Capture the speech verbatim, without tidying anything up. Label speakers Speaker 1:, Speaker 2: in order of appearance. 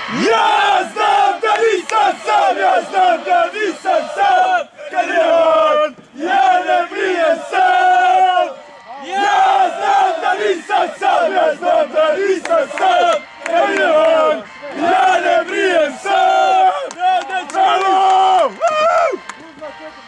Speaker 1: Ja znam da nisam sam, ja znam da nisam sam, kad je on, ja ne bijem sam. Ja znam da nisam sam, ja znam da nisam sam, kad je on, ja